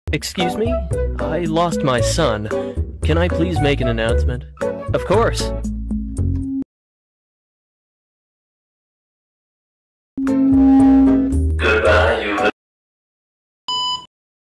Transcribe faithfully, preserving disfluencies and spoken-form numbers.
Excuse me? I lost my son. Can I please make an announcement? Of course.